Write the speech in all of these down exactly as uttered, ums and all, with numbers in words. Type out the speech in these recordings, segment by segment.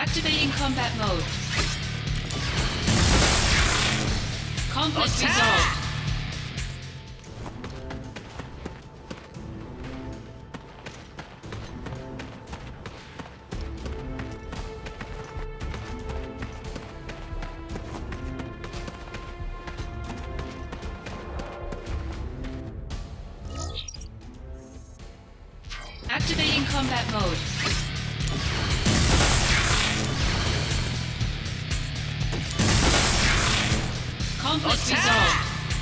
Activating combat mode. Conflict resolved. Activating combat mode. Conflict resolved.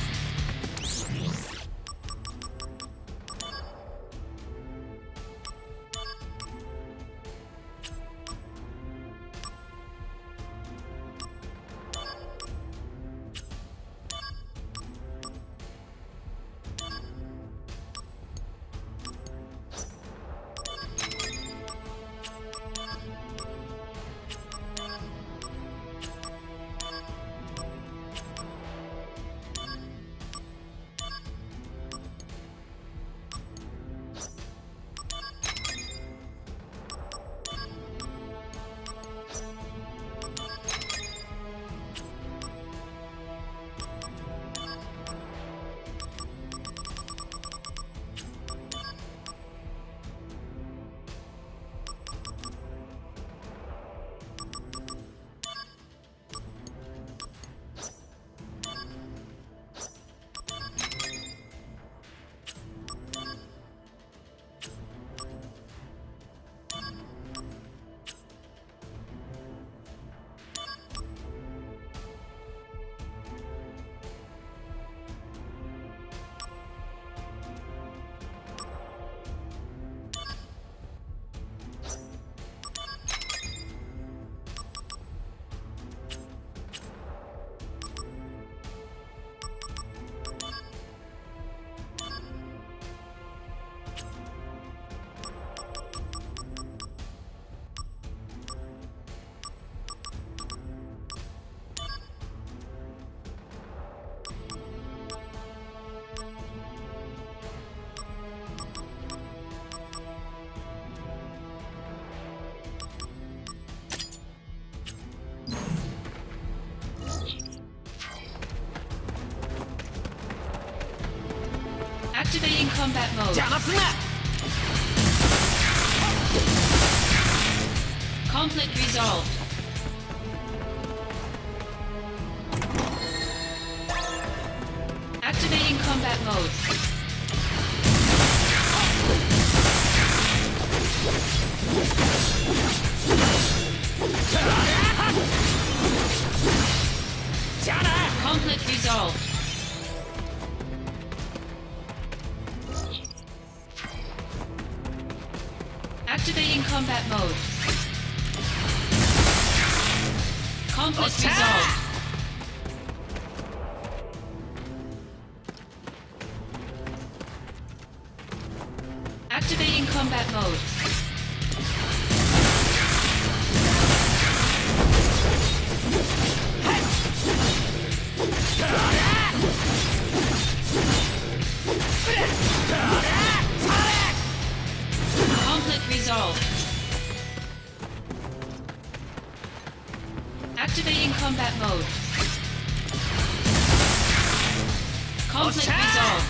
Activating combat mode. Conflict resolved. Activating combat mode. Conflict resolved. Activating combat mode. Conflict resolved. Activating combat mode. Conflict resolved. Activating combat mode. Conflict resolved.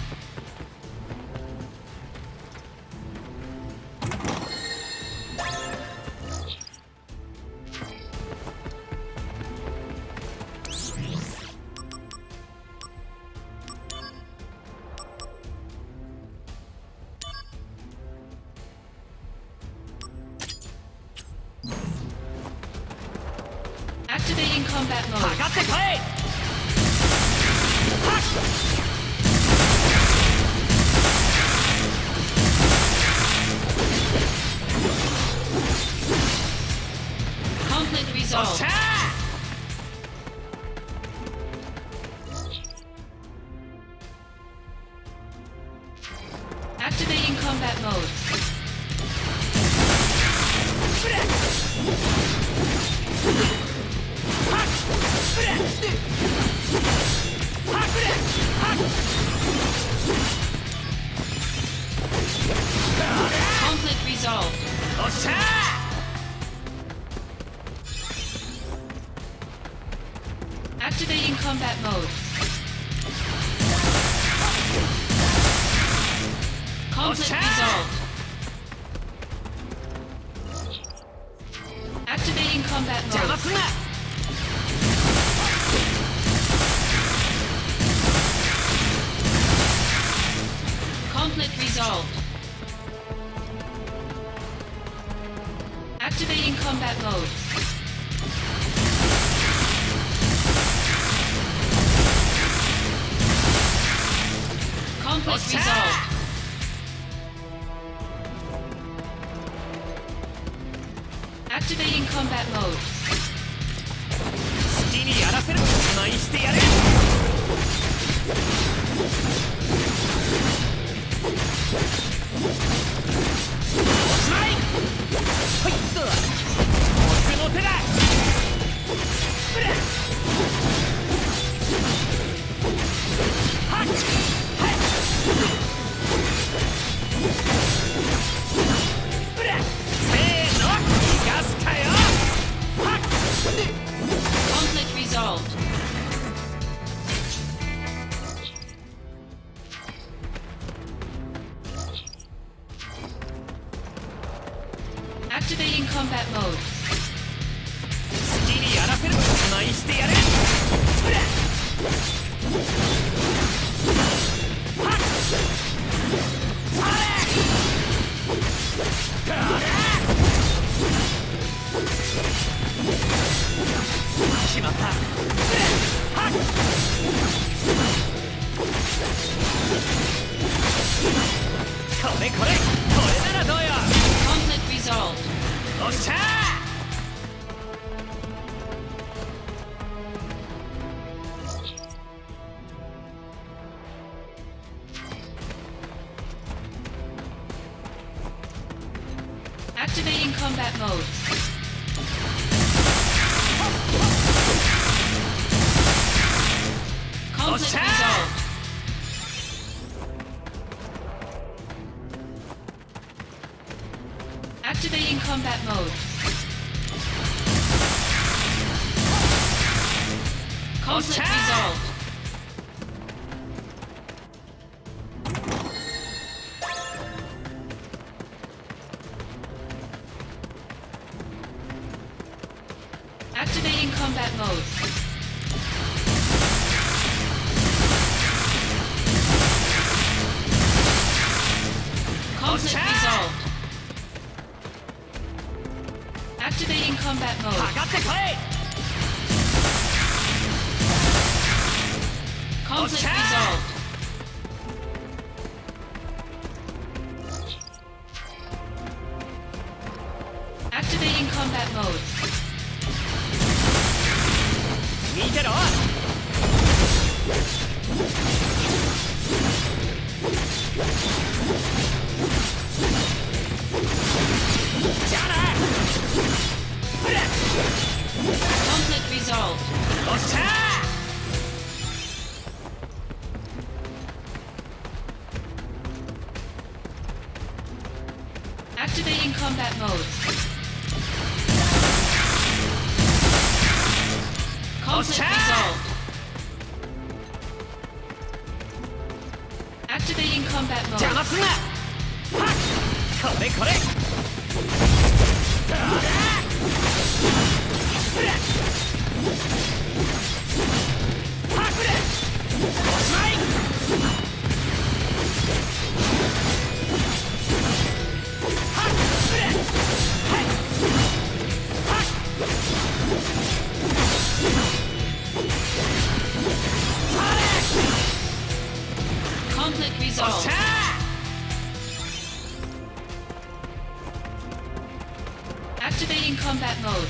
Activating combat mode. Conflict resolved. Activating combat mode. Conflict resolved. Conflict resolved. Activating combat mode. Conflict resolved. Activating combat mode. Conflict resolved. Activating combat mode. 好きにやらせる。何してやる。おしまい。はいっと。僕の手だ。うら。はっ。はい。うら。せーの。逃がすかよ。はっ。 Conflict resolved. Activating combat mode. 好きにやらせる。何してやる。うら。はっ。それ。どれ。決まった。うら。はっ。これこれ。これならどうよ。 Conflict resolved. おっしゃー。 Activating combat mode. Conflict resolved. Activating combat mode. Conflict resolved. Activating combat mode. Conflict resolved. Activating combat mode. かかってこい。 Conflict resolved. Activating combat mode. 見てろ。じゃあな。ほら。 Conflict resolved. おっしゃー。 Activating combat mode. Conflict resolved. Activating combat mode. 邪魔すんな。はっ。これこれ。どれ。ほら。はくれ。おしまい。はっ。くれ。はい。はっ。それ。 Conflict resolved. Activating combat mode.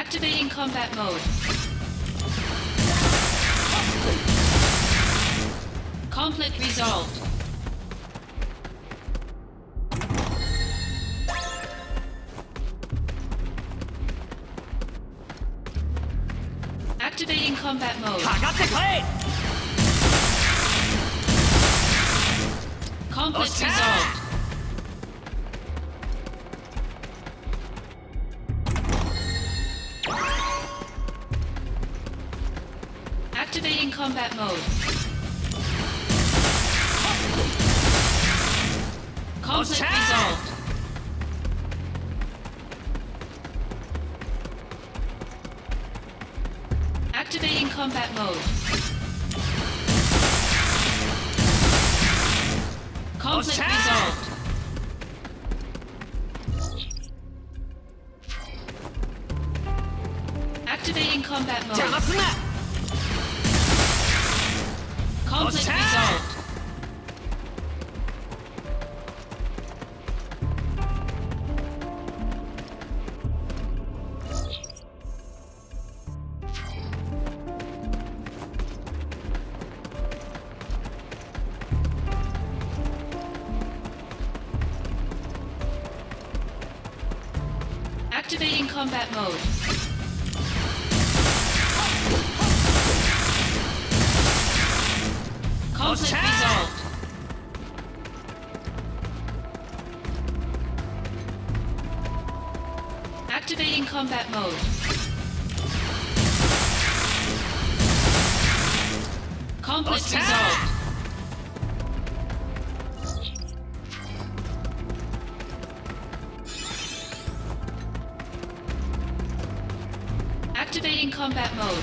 Activating combat mode. Conflict resolved. Activating combat mode. かかってこい Conflict Ocha! resolved. Activating combat mode. Conflict Ocha! resolved. Activating combat mode. Conflict Ocha! resolved. Activating combat 邪魔 mode. すんな Conflict Ocha! resolved. Activating combat mode. Conflict Ocha! resolved. Activating combat mode. Conflict Ocha! resolved. Activating combat mode.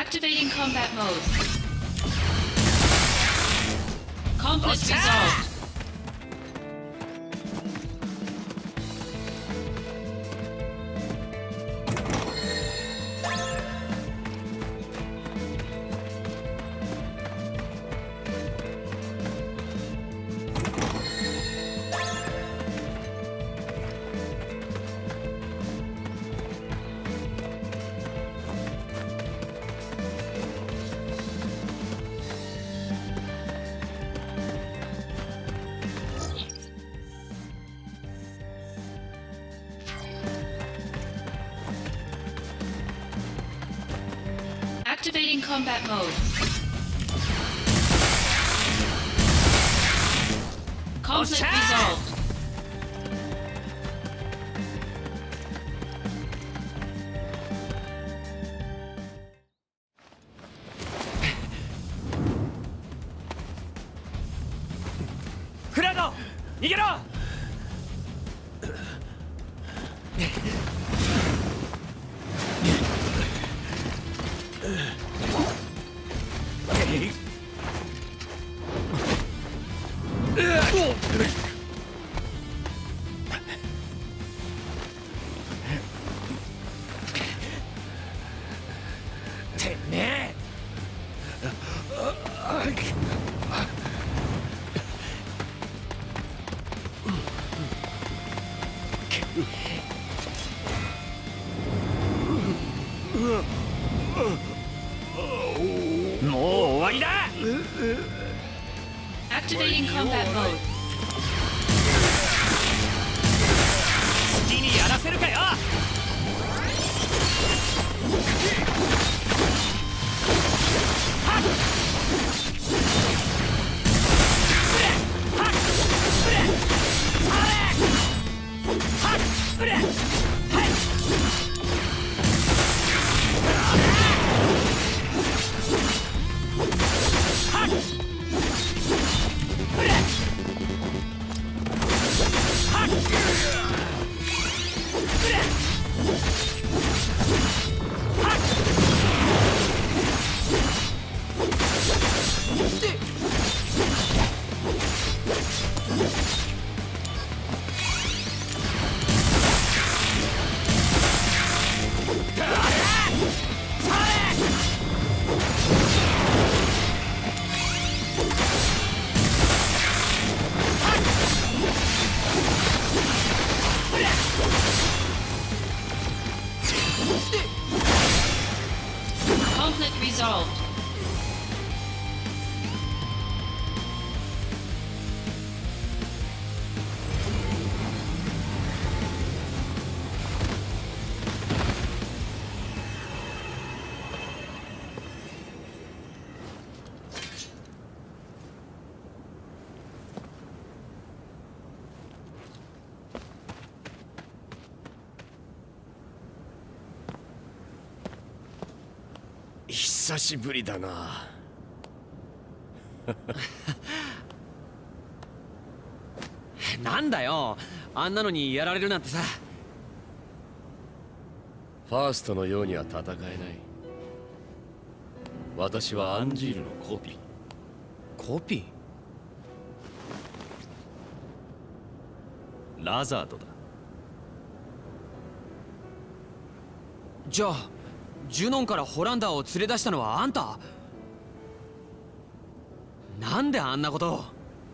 Activating combat mode. Conflict resolved. Activating combat mode. Conflict resolved. Kurado! 逃げろ! てめえ! もう終わりだ! Activating combat mode. 好きにやらせるかよ! 久しぶりだな。なんだよ、あんなのにやられるなんてさ。 ファーストのようには戦えない。私はアンジールのコピー。 コピー？ラザードだ。じゃあジュノンからホランダーを連れ出したのはあんた？なんであんなことを？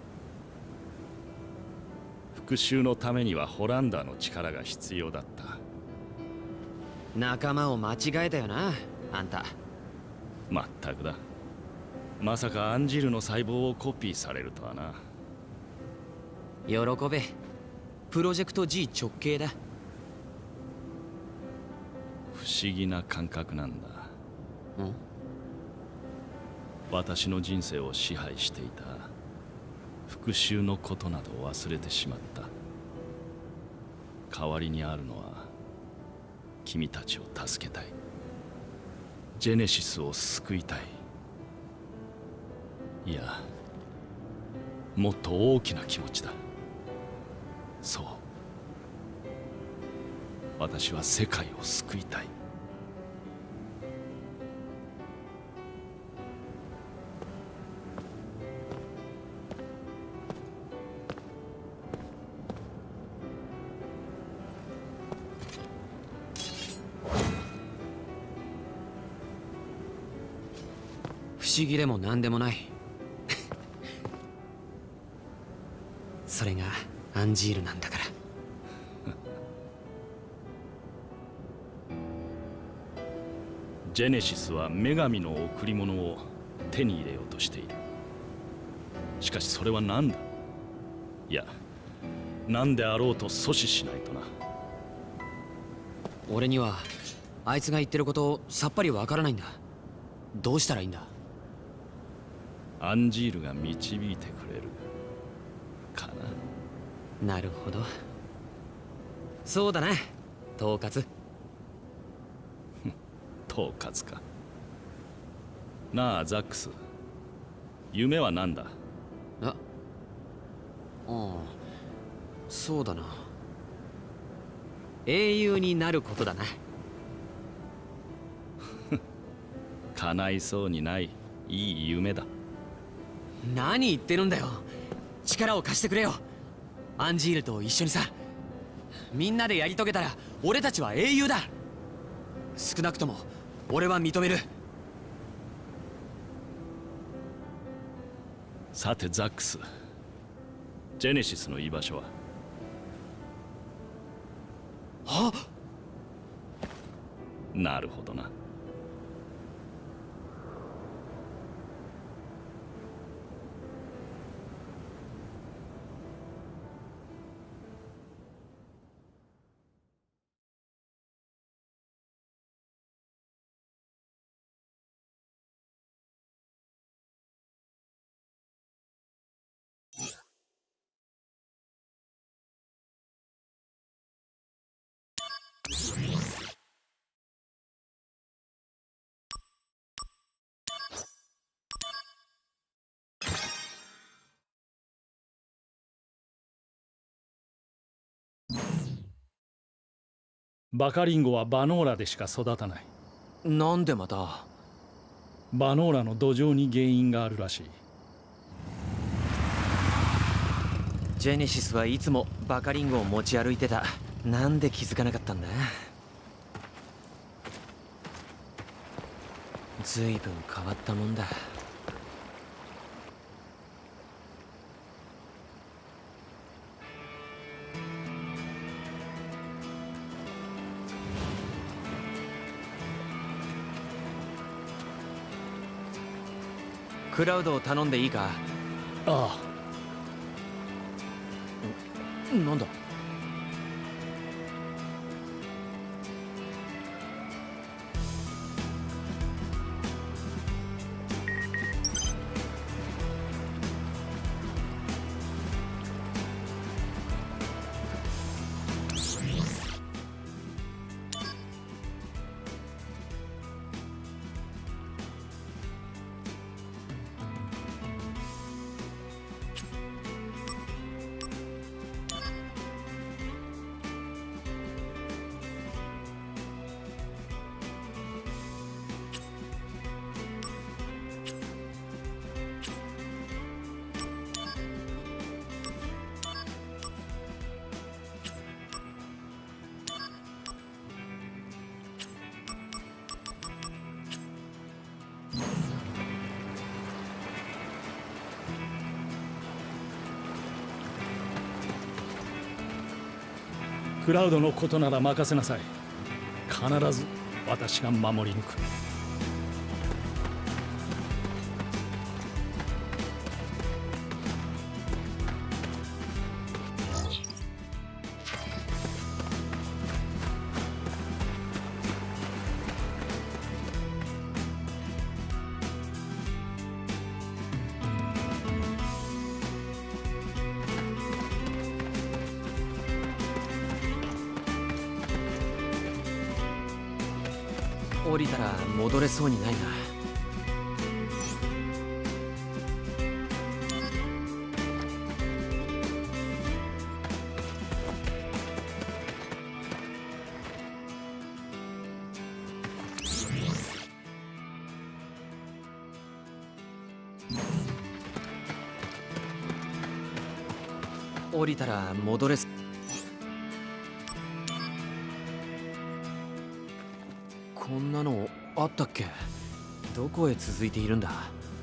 復讐のためにはホランダーの力が必要だった。 仲間を間違えたよな、あんた。 まったくだ。まさかアンジールの細胞をコピーされるとはな。 喜べ。プロジェクト G 直系だ。 不思議な感覚なんだ。 ん？ 私の人生を支配していた復讐のことなど忘れてしまった。代わりにあるのは君たちを助けたい。ジェネシスを救いたい。いや、もっと大きな気持ちだ。そう、私は世界を救いたい。 思議でも何でもない。それがアンジールなんだから。 ジェネシスは女神の贈り物を手に入れようとしている。しかしそれは何だ。いや、何であろうと阻止しないとな。 俺にはあいつが言ってることさっぱりわからないんだ。どうしたらいいんだ。 アンジールが導いてくれるかな。 なるほど。そうだな、統括。 統括か。なあザックス、夢は何だ。 あああ、そうだな、英雄になることだな。 叶いそうにないいい夢だ。 何言ってるんだよ。力を貸してくれよ。アンジールと一緒にさ。みんなでやり遂げたら俺たちは英雄だ。少なくとも俺は認める。 さてザックス、ジェネシスの居場所は。 はっ、 なるほどな。 バカリンゴはバノーラでしか育たない。 なんでまた。 バノーラの土壌に原因があるらしい。 ジェネシスはいつもバカリンゴを持ち歩いてた。なんで気づかなかったんだ。ずいぶん変わったもんだ。クラウドを頼んでいいか。 ああ、 なんだ。 クラウドのことなら任せなさい。必ず私が守り抜く。 降りたら戻れそうにないな。降りたら戻れす。こんなのあったっけ。 どこへ続いているんだ？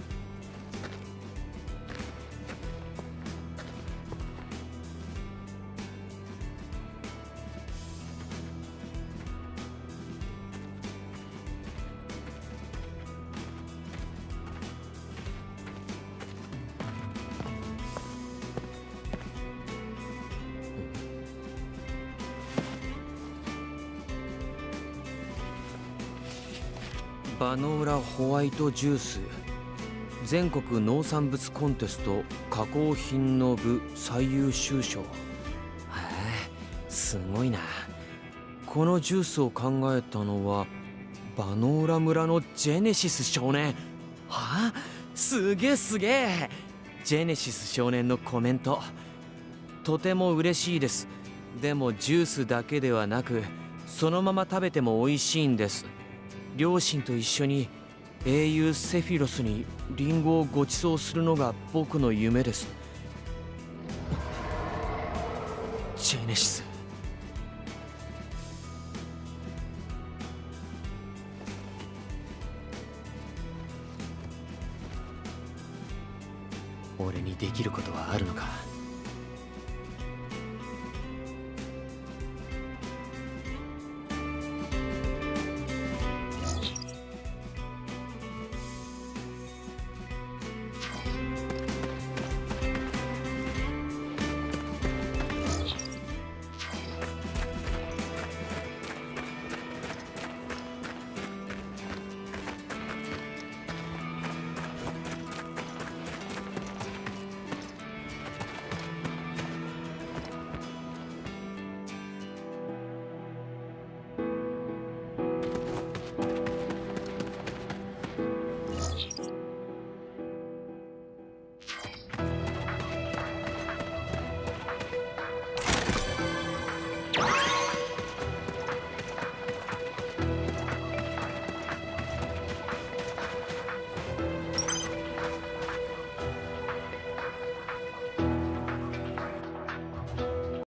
バノーラホワイトジュース、全国農産物コンテスト加工品の部最優秀賞。へえ、すごいな。このジュースを考えたのはバノーラ村のジェネシス少年。はあ、すげえすげえ。ジェネシス少年のコメント、とても嬉しいです。でもジュースだけではなくそのまま食べても美味しいんです。両親と一緒に英雄セフィロスにリンゴをご馳走するのが僕の夢です。ジェネシス。俺にできることはあるのか？